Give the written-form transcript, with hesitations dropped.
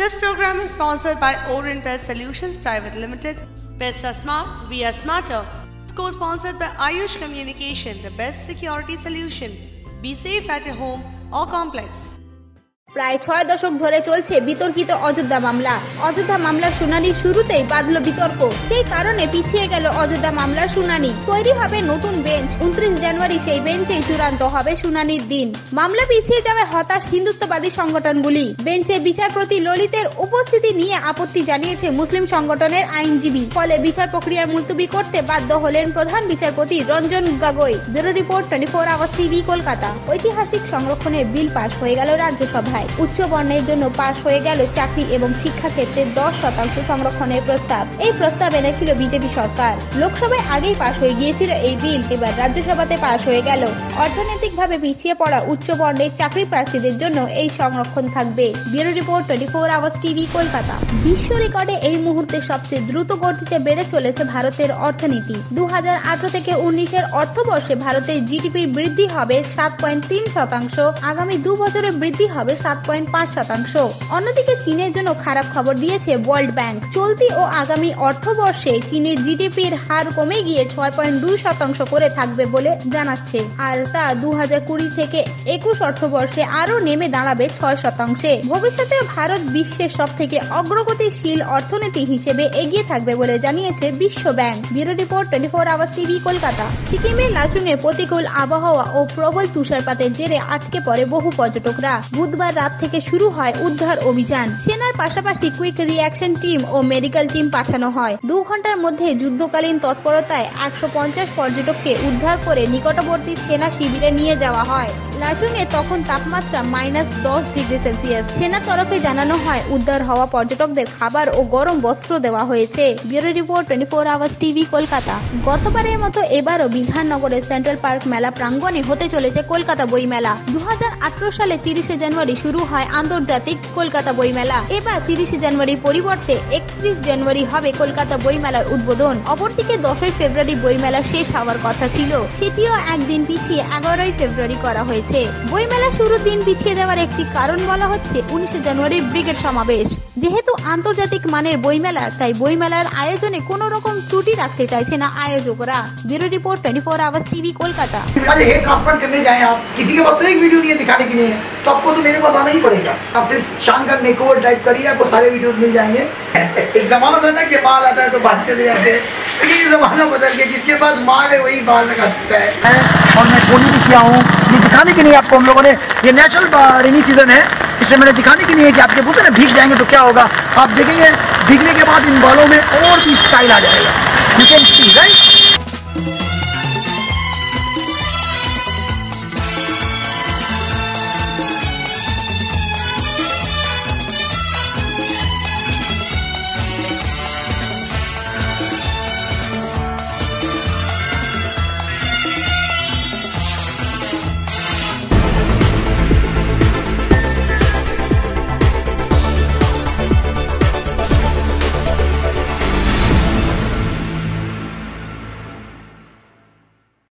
This program is sponsored by Orient Best Solutions Private Limited. Best are smart, we are smarter. Co-sponsored by Ayush Communication, the best security solution. Be safe at your home or complex. প্রায় 6 দশক ধরে চলছে বিতর্কিত অযোধ্যা মামলা। অযোধ্যা মামলার শুনানি শুরুতেই বাঁধল বিতর্ক। সেই কারণে পিছিয়ে গেল অযোধ্যা মামলার শুনানি। তৈরি হবে নতুন বেঞ্চ। 29 জানুয়ারি সেই বেঞ্চে চূড়ান্ত হবে শুনানির দিন। মামলা পিছিয়ে যাওয়ায় হতাশ হিন্দুত্ববাদী সংগঠনগুলি। বেঞ্চে বিচারপতি ললিতের উপস্থিতি নিয়ে আপত্তি জানিয়েছে মুসলিম সংগঠনের আইনজীবী। ফলে বিচার প্রক্রিয়া মুলতবি করতে বাধ্য হলেন প্রধান বিচারপতি Ranjan Gogoi. Bureau report 24 hours TV, Kolkata. ঐতিহাসিক সংরক্ষণের বিল পাস হয়ে গেল রাজ্যসভায়। উচ্চ বর্ণের জন্য পাশ হয়ে গেল চাকরি এবং শিক্ষা ক্ষেত্রে 10% সংরক্ষণের প্রস্তাব। এই প্রস্তাব এনেছিল বিজেপি সরকার। লোকসভায় আগেই পাশ হয়ে গিয়েছিল এই বিল, এবার রাজ্যসভাতে পাশ হয়ে গেল। অর্থনৈতিকভাবে পিছিয়ে পড়া উচ্চ বর্ণের চাকরি প্রার্থীদের জন্য এই সংরক্ষণ থাকবে। Bureau report 24 hours TV, Kolkata. বিশ্ব রেকর্ডে এই মুহূর্তে সবচেয়ে দ্রুত গতিতে বেড়ে চলেছে ভারতের অর্থনীতি। 2018 থেকে 19-এর অর্থবর্ষে ভারতের জিডিপি বৃদ্ধি হবে 7.3%। আগামী 2 বছরে বৃদ্ধি হবে 7.5%। অন্যদিকে চীনের জন্য খারাপ খবর দিয়েছে ওয়ার্ল্ড ব্যাংক। চলতি ও আগামী অর্থবর্ষে চীনের জিডিপির হার কমে গিয়ে 6.2% করে থাকবে বলে জানাচ্ছে, আর তা 2020 থেকে 21 অর্থবর্ষে আরো নেমে দাঁড়াবে 6%। ভবিষ্যতে ভারত বিশ্বের সব থেকে অগ্রগতিশীল অর্থনীতি হিসেবে এগিয়ে থাকবে বলে জানিয়েছে বিশ্ব bank. Bureau report 24 hours TV, Kolkata. সিকিমের লাচুংয়ে প্রতিকূল আবহাওয়া ও প্রবল তুষারপাতের জেরে আটকে পড়ে বহু পর্যটকরা। বুধবার রাত থেকে শুরু হয় উদ্ধার অভিযান। সেনার পাশাপাশি কুইক রিঅ্যাকশন টিম ও মেডিকেল টিম পাঠানো হয়। 2 ঘন্টার মধ্যে যুদ্ধকালীন তৎপরতায় 150 পর্যটককে উদ্ধার করে নিকটবর্তী সেনা শিবিরে নিয়ে যাওয়া হয়। লাচুংয়ে তখন তাপমাত্রা -10 ডিগ্রি সেলসিয়াস। সেনার তরফে জানানো হয় উদ্ধার হওয়া পর্যটকদের খাবার ও গরম বস্ত্র দেওয়া হয়েছে। Bureau report 24 hours TV, Kolkata. গতবারের মতো এবারও বিধাননগরের সেন্ট্রাল পার্ক মেলা প্রাঙ্গণে হতে চলেছে কলকাতা বই মেলা। 2018 সালে 30 জানুয়ারি শুরু হয় আন্তর্জাতিক কলকাতা বই মেলা। এবার 30 জানুয়ারির পরিবর্তে 31 জানুয়ারি হবে কলকাতা বই মেলার উদ্বোধন। অপরদিকে 10 ফেব্রুয়ারি বই মেলা শেষ হওয়ার কথা ছিল, সেটিও একদিন পিছিয়ে 11 ফেব্রুয়ারি করা হয়েছে। বইমেলা শুরুর দিন পিছিয়ে দেওয়ার একটি কারণ বলা হচ্ছে 19 জানুয়ারি ব্রিগেড সমাবেশ। যেহেতু আন্তর্জাতিক মানের বইমেলা, তাই বইমেলার আয়োজনে কোন রকম ত্রুটি রাখতে চাইছে না আয়োজকরা। Bureau report 24 hours TV, Kolkata. हेट ट्रांसफर करने जाए आप, किसी के पास तो एक वीडियो नहीं है दिखाने के लिए, तो आपको तो मेरे पास आना ही पड़ेगा। आप सिर्फ शान का मेकओवर टाइप करिए, आपको सारे वीडियोस मिल जाएंगे। एक जमाना था ना कि बाल आता है तो बात चले जाते, लेकिन ये जमाना बदल गया, जिसके पास माल है वही बाल लगा सकता है। और मैं बोली भी किया हूँ, ये दिखाने के लिए आपको हम लोगों ने, ये नेचुरल रेनी सीजन है, इसलिए मैंने दिखाने के लिए कि आपके बोलते ना भीग जाएंगे तो क्या होगा, आप देखेंगे भीगने के बाद इन बालों में और भी स्टाइल आ जाएगा। You can see right.